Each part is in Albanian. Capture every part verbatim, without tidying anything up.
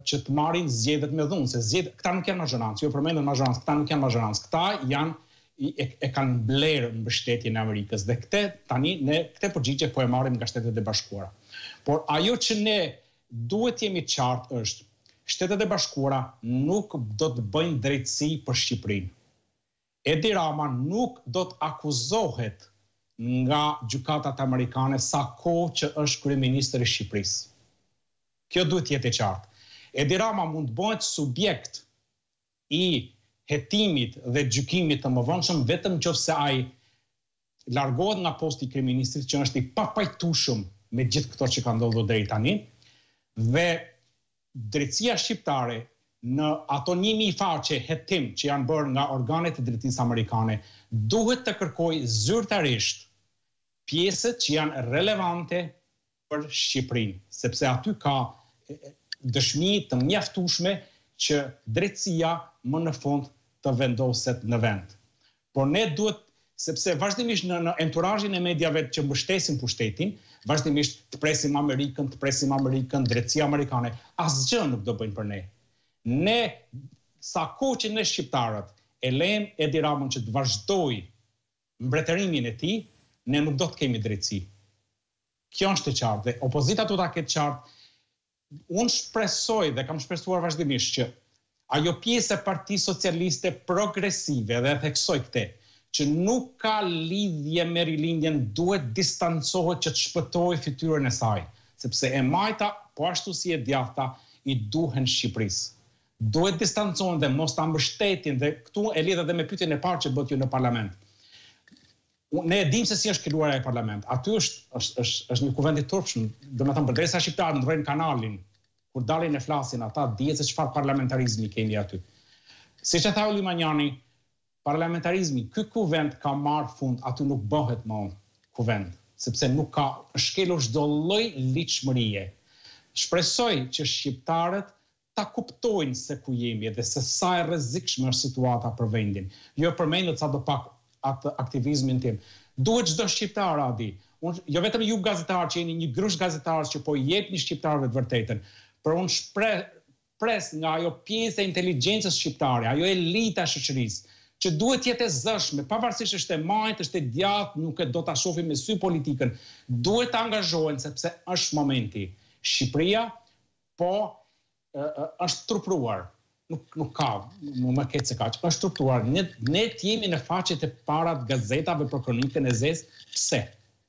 që të marrin zgjedhjet me dhunë, se zgjedhjet, këta nuk janë mazhorancë, jo përmendën mazhorancë, këta nuk janë mazhorancë, këta janë e, e kanë blerë mbështetjen e Amerikës dhe këte tani ne këte përgjigje po e marrim nga Shtetet e Bashkuara. Por ajo që ne duhet jemi qartë është, Shtetet e Bashkuara nuk do të bëjnë drejtësi për Shqipërinë. Edi Rama nuk do të akuzohet nga gjykatat amerikane sa kohë që është kryeministër i Shqipërisë. Kjo duhet jetë e qartë. Edi Rama mund të bëhet subjekt i hetimit dhe gjykimit të mëvonshëm vetëm nëse ai largohet nga posti i kryeministrit, që është i papajtueshëm me gjithë këto që ka ndodhur deri tani, dhe drejtësia shqiptare në ato një mijë faqe hetim që janë bërë nga organet e drejtësisë amerikane, duhet të kërkojë zyrtarisht pjesët që janë relevante për Shqipërinë, sepse aty ka dëshmi të mjaftueshme që drejtësia më në fund të vendoset në vend. Por ne duhet, sepse vazhdimisht në, në enturazhin e mediave që mbështesin pushtetin, vazhdimisht të presim Amerikën, të presim Amerikën, drejtësia amerikane, asgjë nuk do bëjnë për ne. Ne, sa kohë që ne shqiptarët e lejmë Edi Ramën që të vazhdoj mbretërimin e tij, ne nuk do të kemi drejtësi. Kjo është e qartë dhe opozita do ta ketë qartë. Unë shpresoj dhe kam shpresuar vazhdimisht që ajo pjesë e Partisë Socialiste Progresive, dhe e theksoj këtë, që nuk ka lidhje me rilindjen, duhet distancohet që të shpëtojë fytyrën e saj, sepse e majta, po ashtu si e djathta, i duhen Shqipërisë. Duhet distancohen dhe mos ta mbështetin, dhe këtu e lidh edhe me pyetjen e parë që bëhet ju në parlament. Ne e dim se si është krijuar ai parlament. Aty është është është, është një kuvend i turpshëm, domethënë përderisa shqiptarët ndrojnë kanalin, kur dalin e flasin ata, dihet se çfarë parlamentarizmi kemi aty. Siç e tha Ulli Manjani, parlamentarizmi, ky kuvend ka marrë fund, aty nuk bëhet më kuvend, sepse nuk ka shkelur çdo lloj ligjshmërie. Shpresoj që shqiptarët ta kuptojnë se ku jemi dhe se sa e rrezikshme është situata për vendin. Jo përmendet sa do pak atë aktivizmin tim. Duhet çdo shqiptar, Adi, unë, jo vetëm ju gazetarë që jeni një grush gazetarës që po i jepni shqiptarëve të vërtetën, por unë shpres pres nga ajo pjesë e inteligjencës shqiptare, ajo elita e shoqërisë, që duhet jetë e zëshme, pavarësisht është e majtë, është e djathtë, nuk e do ta shohim me sy politikën, duhet të angazhohen sepse është momenti. Shqipëria po është trupruar. Nuk, nuk ka, më më ketë se kaq, është truptuar. Ne, ne jemi në faqet e para të gazetave për kronikën e zezë. Pse?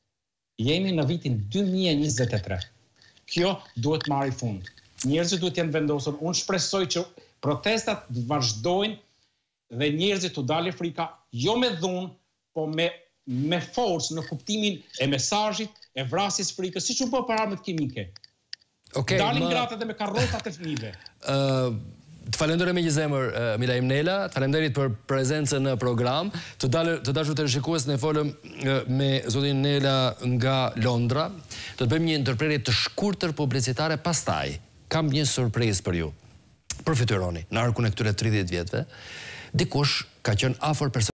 Jemi në vitin dy mijë e njëzet e tre. Kjo duhet marrë fund. Njerëzit duhet jenë vendosur. Unë shpresoj që protestat të vazhdojnë dhe njerëzit të dalë frika, jo me dhunë, po me, me forcë në kuptimin e mesazhit, e vrasjes frikës, siç u bë për armët kimike. Okay, Dalin ma... gratat dhe me karrotat e fëmijëve. Uh... Të falenderoj me një zemër, uh, Milaim Nela, falenderit për prezencën në program. Të, dalë, të dashur të rishikues, ne folëm uh, me zotin Nela nga Londra. Do të bëjmë një ndërprerje të shkurtër publicitare, pastaj kam një surprizë për ju. Përfityroni, në arkun e këtyre tridhjetë vjetëve, dikush ka qenë afër personazhit